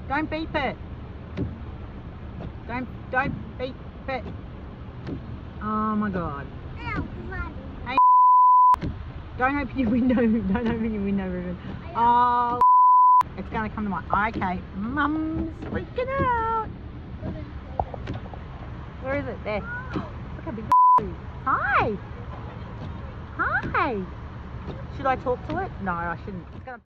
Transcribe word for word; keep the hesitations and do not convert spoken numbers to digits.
Don't beep it. Don't, don't beep it. Oh my god. Ow, Mummy. Hey, don't open your window. Don't open your window, Ruben. Oh, it's going to come to my... Okay, Mum's freaking out. Where is it? There. Look how big the is. Hi. Hi. Should I talk to it? No, I shouldn't. It's gonna...